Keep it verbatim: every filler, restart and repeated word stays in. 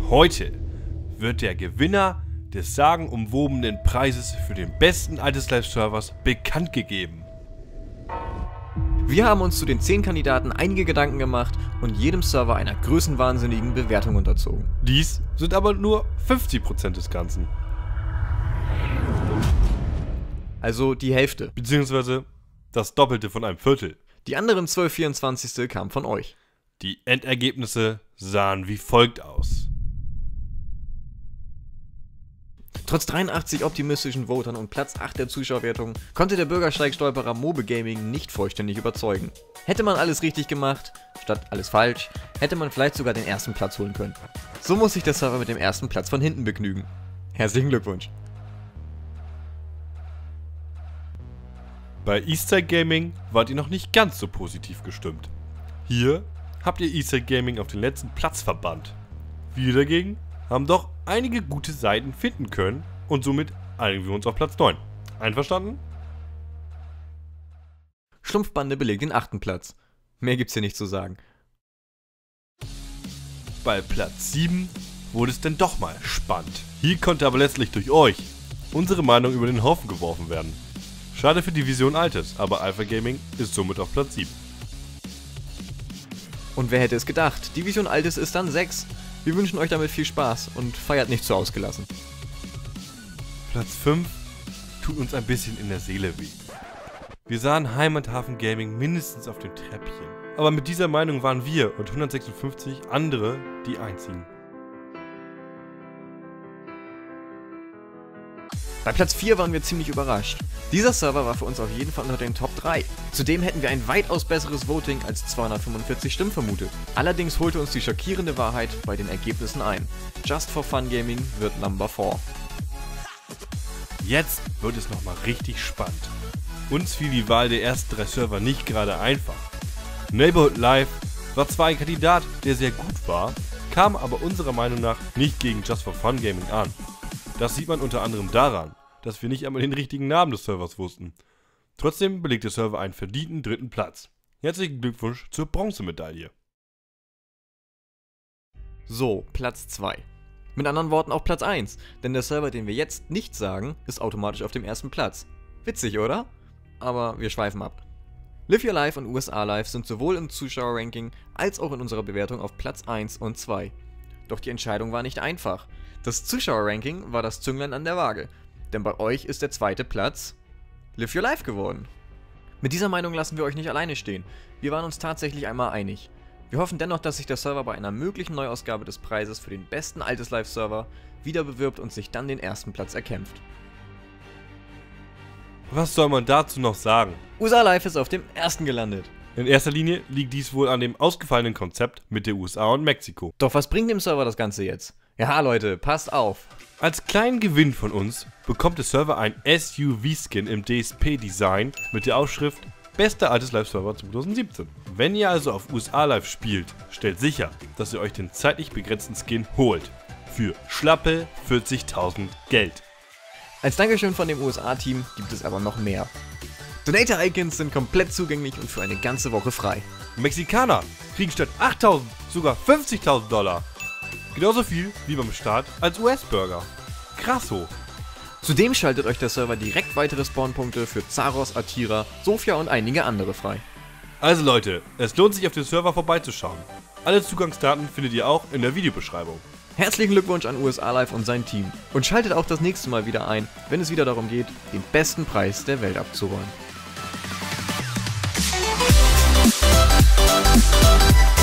Heute wird der Gewinner des sagenumwobenen Preises für den besten Alterslife-Servers bekannt gegeben. Wir haben uns zu den zehn Kandidaten einige Gedanken gemacht und jedem Server einer größenwahnsinnigen Bewertung unterzogen. Dies sind aber nur fünfzig Prozent des Ganzen. Also die Hälfte. Beziehungsweise das Doppelte von einem Viertel. Die anderen zwölf Vierundzwanzigstel kamen von euch. Die Endergebnisse sahen wie folgt aus. Trotz dreiundachtzig optimistischen Votern und Platz acht der Zuschauerwertung konnte der Bürgersteig-Stolperer Mobe Gaming nicht vollständig überzeugen. Hätte man alles richtig gemacht, statt alles falsch, hätte man vielleicht sogar den ersten Platz holen können. So muss sich der Server mit dem ersten Platz von hinten begnügen. Herzlichen Glückwunsch! Bei Eastside Gaming wart ihr noch nicht ganz so positiv gestimmt. Hier habt ihr Eastside Gaming auf den letzten Platz verbannt. Wir dagegen haben doch einige gute Seiten finden können und somit einigen wir uns auf Platz neun. Einverstanden? Schlumpfbande belegt den achten Platz. Mehr gibt's hier nicht zu sagen. Bei Platz sieben wurde es denn doch mal spannend. Hier konnte aber letztlich durch euch unsere Meinung über den Haufen geworfen werden. Schade für Division Altes, aber Alpha Gaming ist somit auf Platz sieben. Und wer hätte es gedacht? Division Altes ist dann sechs. Wir wünschen euch damit viel Spaß und feiert nicht so ausgelassen. Platz fünf tut uns ein bisschen in der Seele weh. Wir sahen Heimathafen Gaming mindestens auf dem Treppchen. Aber mit dieser Meinung waren wir und hundertsechsundfünfzig andere die einzigen. Bei Platz vier waren wir ziemlich überrascht. Dieser Server war für uns auf jeden Fall unter den Top drei. Zudem hätten wir ein weitaus besseres Voting als zweihundertfünfundvierzig Stimmen vermutet. Allerdings holte uns die schockierende Wahrheit bei den Ergebnissen ein. Just for Fun Gaming wird Number vier. Jetzt wird es nochmal richtig spannend. Uns fiel die Wahl der ersten drei Server nicht gerade einfach. Neighborhood Live war zwar ein Kandidat, der sehr gut war, kam aber unserer Meinung nach nicht gegen Just for Fun Gaming an. Das sieht man unter anderem daran, dass wir nicht einmal den richtigen Namen des Servers wussten. Trotzdem belegt der Server einen verdienten dritten Platz. Herzlichen Glückwunsch zur Bronzemedaille. So, Platz zwei. Mit anderen Worten auch Platz eins, denn der Server, den wir jetzt nicht sagen, ist automatisch auf dem ersten Platz. Witzig, oder? Aber wir schweifen ab. Live Your Life und U S A Live sind sowohl im Zuschauerranking als auch in unserer Bewertung auf Platz eins und zwei. Doch die Entscheidung war nicht einfach. Das Zuschauerranking war das Zünglein an der Waage, denn bei euch ist der zweite Platz Live Your Life geworden. Mit dieser Meinung lassen wir euch nicht alleine stehen. Wir waren uns tatsächlich einmal einig. Wir hoffen dennoch, dass sich der Server bei einer möglichen Neuausgabe des Preises für den besten Alterslife-Server wieder bewirbt und sich dann den ersten Platz erkämpft. Was soll man dazu noch sagen? U S A Live ist auf dem ersten gelandet. In erster Linie liegt dies wohl an dem ausgefallenen Konzept mit der U S A und Mexiko. Doch was bringt dem Server das Ganze jetzt? Ja Leute, passt auf. Als kleinen Gewinn von uns bekommt der Server ein S U V-Skin im D S P-Design mit der Aufschrift Bester Alterslife-Server zweitausendsiebzehn. Wenn ihr also auf U S A Live spielt, stellt sicher, dass ihr euch den zeitlich begrenzten Skin holt. Für schlappe vierzigtausend Geld. Als Dankeschön von dem U S A-Team gibt es aber noch mehr. Donator-Icons sind komplett zugänglich und für eine ganze Woche frei. Mexikaner kriegen statt achttausend sogar fünfzigtausend Dollar. Genauso viel wie beim Start als U S-Bürger. Krasso. Zudem schaltet euch der Server direkt weitere Spawnpunkte für Zaros, Atira, Sofia und einige andere frei. Also Leute, es lohnt sich auf den Server vorbeizuschauen. Alle Zugangsdaten findet ihr auch in der Videobeschreibung. Herzlichen Glückwunsch an U S A Live und sein Team. Und schaltet auch das nächste Mal wieder ein, wenn es wieder darum geht, den besten Preis der Welt abzuräumen.